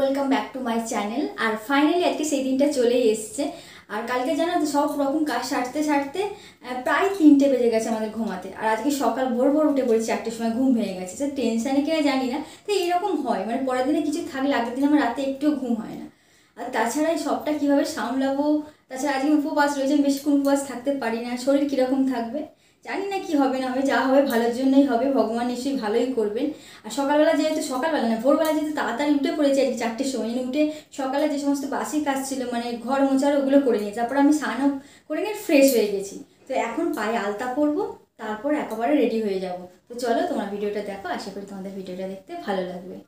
Welcome back to my channel. আর finally আজকে সেই দিনটা চলেই এসছে। আর কালকে জানো তো সব রকম কাজ সারতে সারতে প্রায় 3টে বেজে গেছে আমাদের ঘুমাতে। আর আজকে সকাল ভোর ভোর উঠে পড়েছি, 4টের সময় ঘুম ভেঙে গেছে। তো টেনশানে কিনা জানি না, তো এরকম হয় মানে পরের দিনে কিছু থাকলে আগের দিন আমার রাতে একটুও ঘুম হয় না। আর তাছাড়া এই সবটা কীভাবে সামলাবো, তাছাড়া আজকে উপবাস রয়েছে, আমি বেশিক্ষণ উপবাস থাকতে পারি না। শরীর কীরকম থাকবে জানি না, কি হবে না হবে, যা হবে ভালোর জন্যই হবে, ভগবান নিশ্চয়ই ভালোই করবেন। আর সকালবেলা যেহেতু সকালবেলা না ভোরবেলা যেহেতু তাড়াতাড়ি উঠে পড়েছি আজকে 4টের সময়, উঠে সকালে যে সমস্ত বাসি কাজ ছিল মানে ঘর মোছার ওগুলো করে নিয়েছি। তারপর আমি স্নানও করে নিয়ে ফ্রেশ হয়ে গেছি। তো এখন পায়ে আলতা পরবো, তারপর একেবারে রেডি হয়ে যাব। তো চলো তোমার ভিডিওটা দেখো, আশা করি তোমাদের ভিডিওটা দেখতে ভালো লাগবে।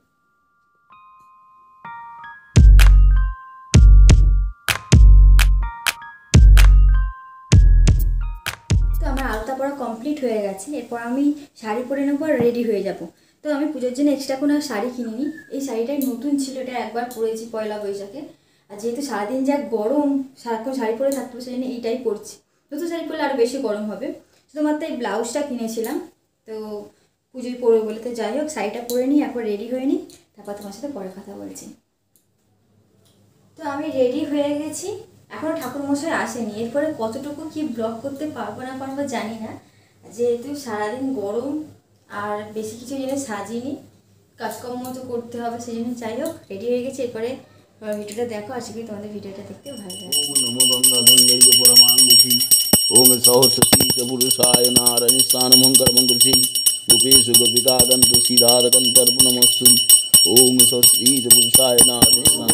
তো আমার আলতা পরা কমপ্লিট হয়ে গেছে, এরপর আমি শাড়ি পরে নেবো আর রেডি হয়ে যাব। তো আমি পুজোর জন্য এক্সট্রা কোনো শাড়ি কিনিনি, এই শাড়িটাই নতুন ছিল, এটা একবার পরেছি পয়লা বৈশাখে। আর যেহেতু সারাদিন যা গরম, সারাক্ষণ শাড়ি পরে থাকতে সেই জন্য এইটাই পরছি। নতুন শাড়ি পরলে আরও বেশি গরম হবে। শুধুমাত্র এই ব্লাউজটা কিনেছিলাম, তো পুজোয় পরবো বলে। তো যাই হোক, শাড়িটা পরে নিই, একবার রেডি হয়ে নিই, তারপর তোমার সাথে পরে কথা বলছি। তো আমি রেডি হয়ে গেছি, এখনও ঠাকুরমশাই আসেনি। এরপরে কতটুকু কি ব্লগ করতে পারবো না পারবো জানি না, যেহেতু সারাদিন গরম আর বেশি কিছু জিনিস সাজিনি, কাজকর্ম তো করতে হবে, সেই জন্য যাই হোক রেডি হয়ে গেছে। এরপরে ভিডিওটা দেখো, আশা করি তোমাদের ভিডিওটা দেখতে ভালো লাগে। ओम सहस्रशीत पुरुषाय नारायण स्थान मंकर मंगुषी गोपेश गोपिका गंत सीराध कंतर्पणमस्तु ओम सहस्रशीत पुरुषाय नारायण स्थान।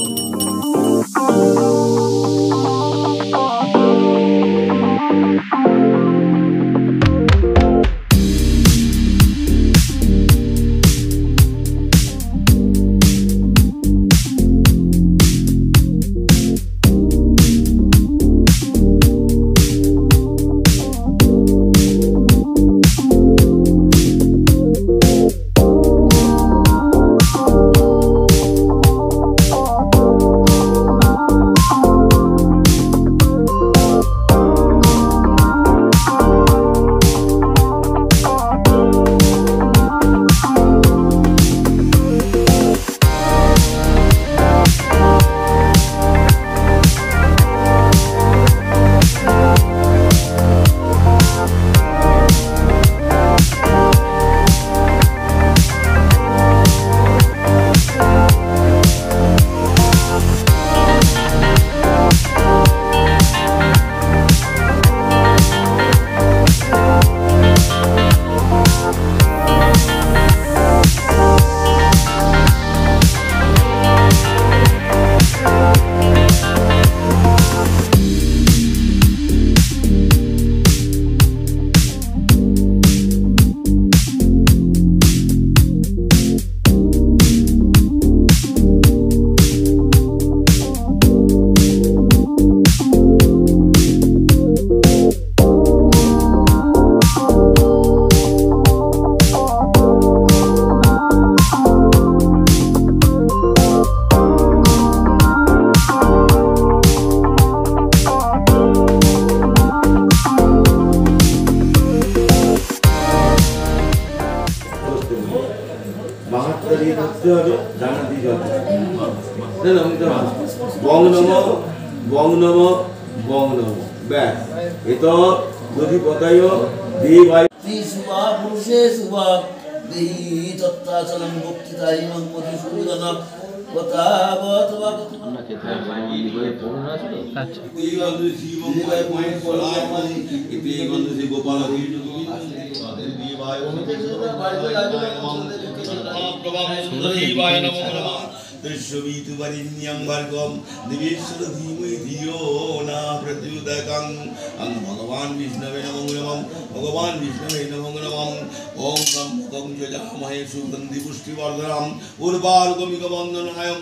भगवान विष्णवे नमो नमः भगवान विष्णवे नमो नमः ओम गम जजामहे सुगंधि पुष्टिवर्धनम् उर्वारुकमिकवन्दनायम्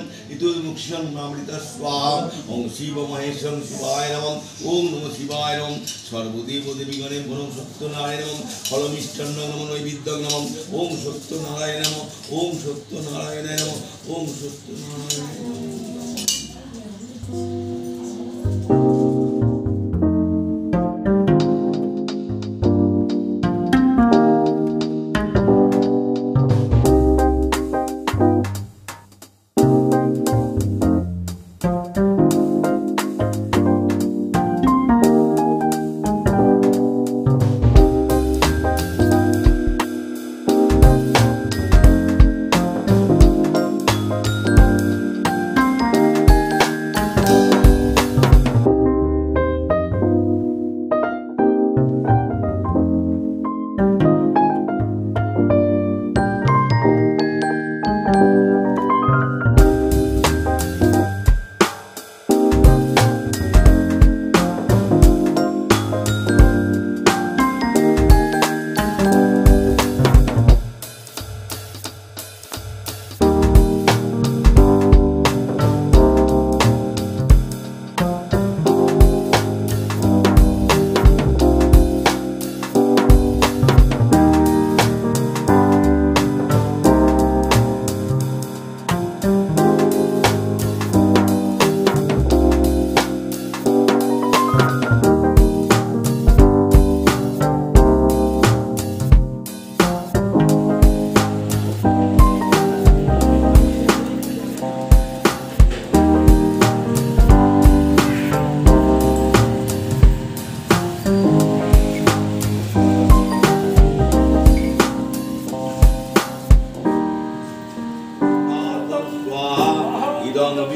इतुर्मुक्षन्नामृतस्वाहा ओम शिव महेशं शिवाय नमः ओम नमः शिवाय नमः सर्वदेवदेवीगणे भनो सत्यनारायण नमः फलमिष्टन्न नमो नैवेद्यं नमः ओम सत्यनारायण नमः ओम सत्यनारायण नमः ओम सत्यनारायण नमः।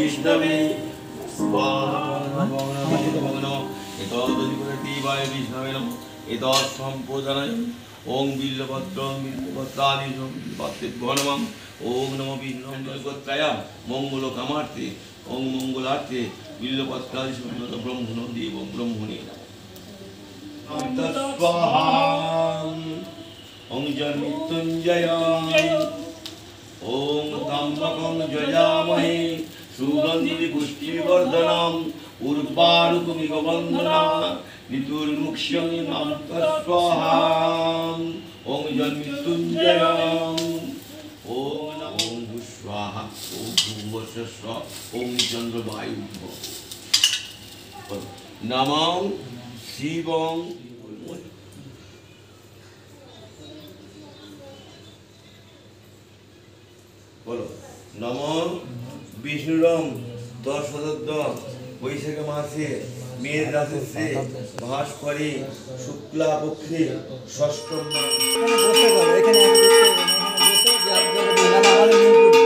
বিষ্ণবে স্বাহা এতদধিপতিবায় বিষ্ণবে নমঃ এতৎ সম্পদানায় ওং বিল্লপত্রং বিল্লপত্রাদি পাত্রেভ্যো নমঃ ওং নমো বিষ্ণুগোত্রায় মঙ্গল কামার্থে ওং মঙ্গলার্থে বিল্লপত্রাদি সম্মত ব্রহ্মণ দেব ব্রহ্মণে স্বাহা ওং জন্মৃত্যুঞ্জয় ওং ত্র্যম্বকং যজামহে সুগন্ধি পুষ্টিবর্ধনম উর্বারুকমিব বন্দনা ঋতুর্মুক্ষ্যং নাম তস্বাহা ওং জন্মৃত্যুঞ্জয় ওং নমো স্বাহা ওং ভূর্ভুবস্ব ওং চন্দ্রবায়ু নমঃ শিবং বলো নম বিষ্ণুরম দশদদ্দ বৈশাখ মাসে মেঘ রাশিতে ভাস করে শুক্লা পক্ষে ষষ্ঠম মাস বসে করো এখানে আমাদের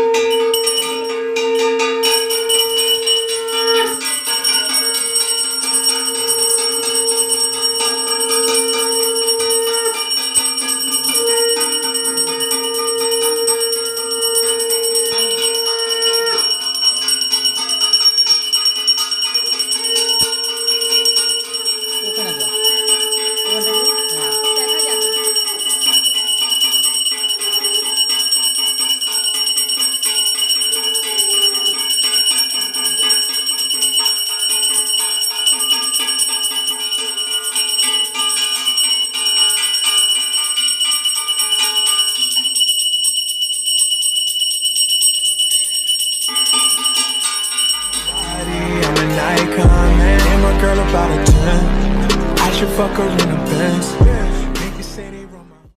ওখানে যাও ওখানে হ্যাঁ দেখা যাবে। I'm an icon, man. And my girl about a 10. I should fuck her in a Benz.